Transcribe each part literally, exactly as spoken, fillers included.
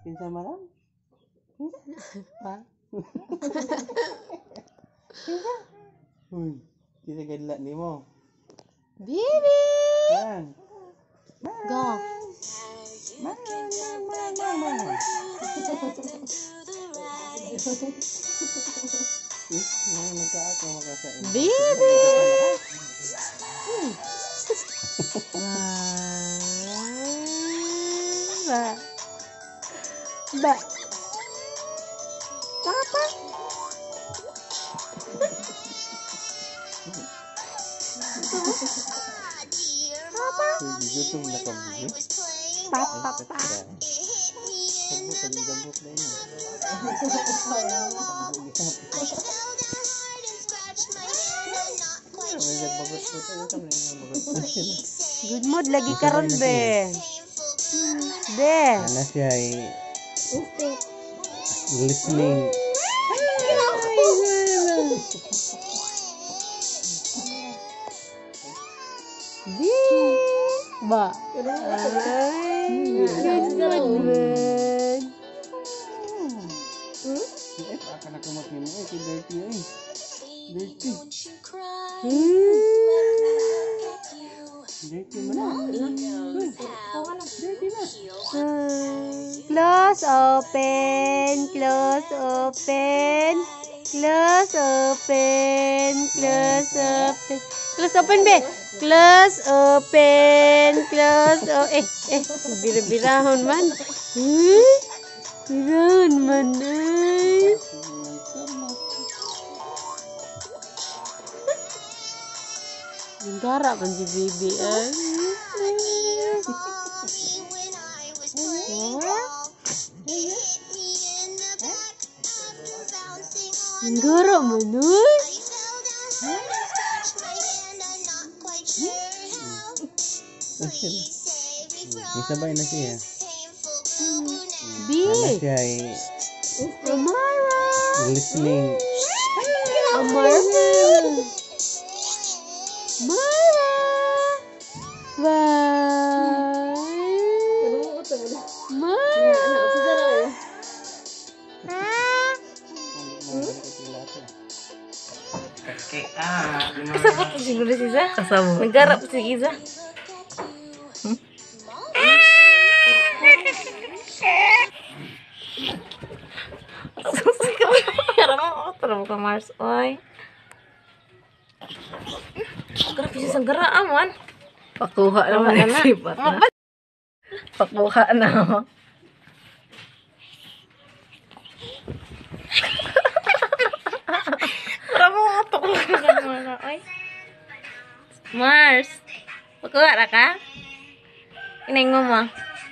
Kinsa maram? Pa. Kinsa? Uy, kinsa gadla nimo? Baby. Yan. Go. Marang, marang, marang, marang, marang. Eh, mga nagkaak na makasain. Baby. Ba. Ba. Papa. Papa. Gutom na ka mo. Papa pa. Sabot ka din sabot na ino. Good mood lagi karon be. Be. Ana siya ay listening. Be. Ba. Ay, good mood. Eh, akan aku makin eh si dirty eh. Dirty. Dirty mana? Dirty na. Close open, close open, close open, close open, close open be, close open, close o eh eh bira-birahon man, hmm, birahon man ay. Gara man si baby ay. Gara man ay. Isabay na siya. B. Ana siya ay Amarah. listening. Amarah. Amarah. Bye. Amarah. Kasabot po siguro si Za. Kasabot. Naggarap po si Giza. Hmm? Kara mo, tara mo ka Mars. Oy. Grabe siya sa garaan. Pakuha naman Pakuha ang na. sipat na. Pakuha na. Tara mo, tuklo ka mga. Oy. Mars. Pakuha na ka? Inayin mo mo.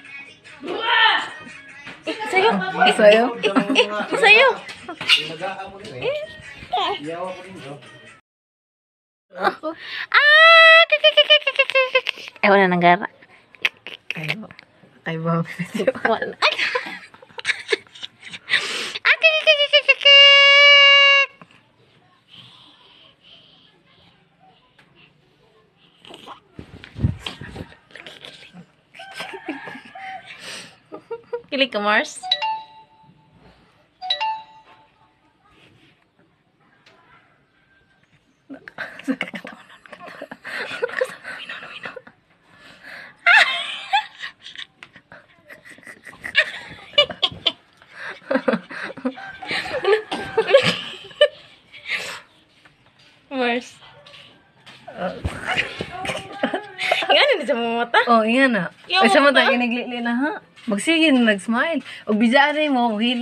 Eh, sa'yo. Eh, Sa'yo? Eh, eh, eh, sa'yo. Ako. Ah! Eh, wala nang gara. Ay, ay ba? Wala. Ay! Kilig ka, Mars? Mars. Yan, hindi sa mga mata. Oh, iya na. Yung Ay, sa mata? mata, kinagli na ha. Magsige na nag-smile. O bijaan mo, hil.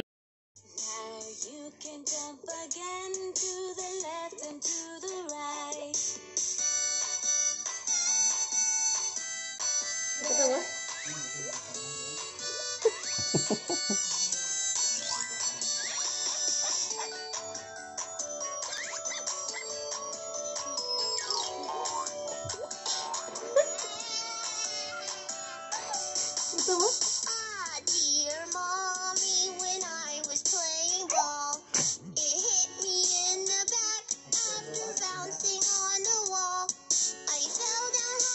Ito ba? Ito ba?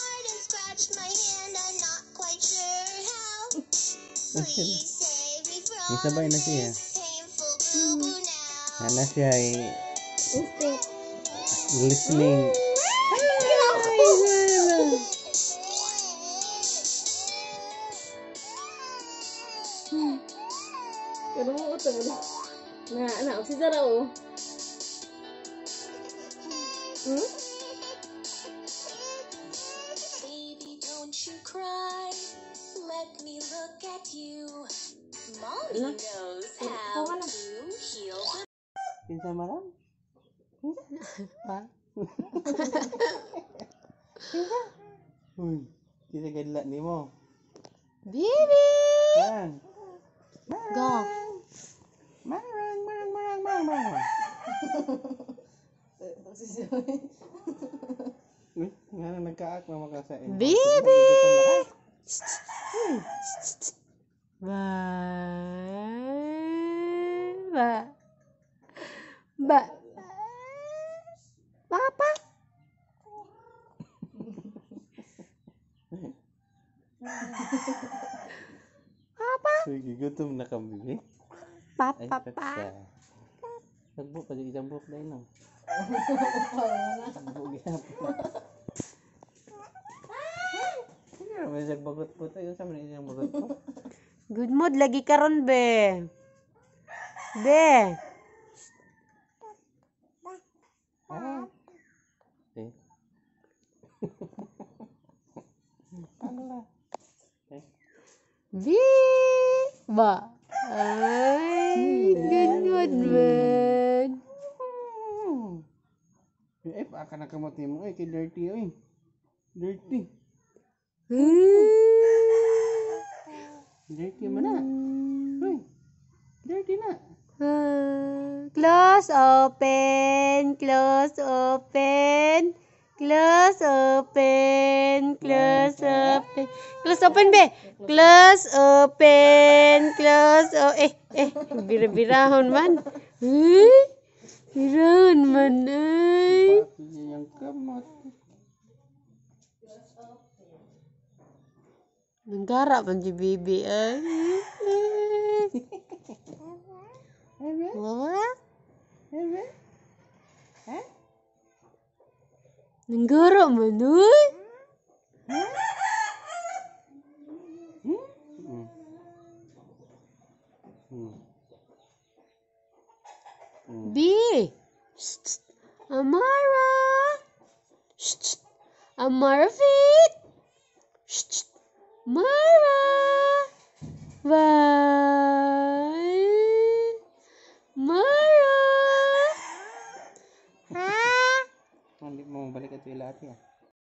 Please save me May sabay na siya. Ano siya ay listening. Pero mo ito. Na, na, si Zara oh. Hmm? Baby, don't you cry. Let me look at you. Mommy Ano? knows how Ano? to heal the Pinsa malam? Pa? Uy, kita gadla ni mo. Baby! Marang. Go. Marang, marang, marang, marang, marang. Uy, nga na nagkaak na makasain. Baby! Ba. Ba. Ba. Papa. Papa. Uy, gigutom na kami. Eh? Papa. Ay, Papa. peksa. Nagbuk, pwede isang buk na yun. Nagbuk yan. Ano may isang bagot po tayo? Saan may isang bagot po? Good mood lagi karon be. Be. Ah. Eh. Ano na? Eh. Be. Ba. Ay, good mood man. Eh, baka nakamati mo eh, kay dirty eh. Dirty. Dirty mo na. Uy, dirty na. Ah, close, open, close, open, close, open, close, open, close, open, be, close, open, close, oh, eh, eh, bira-birahon man, eh, birahon man, eh, Pati yung kamot. nanggarap man si Bibi, ay, Ebe? wala, Ebe? Eh? nanggarap man, uy. Hmm? Hmm. Hmm. Hmm. B. Shh, shh. Amarah. Shh, shh. Amarah feet. Shh, shh. Amarah. Bye. Amarah. Ha? Hindi mo balik at ilati ah.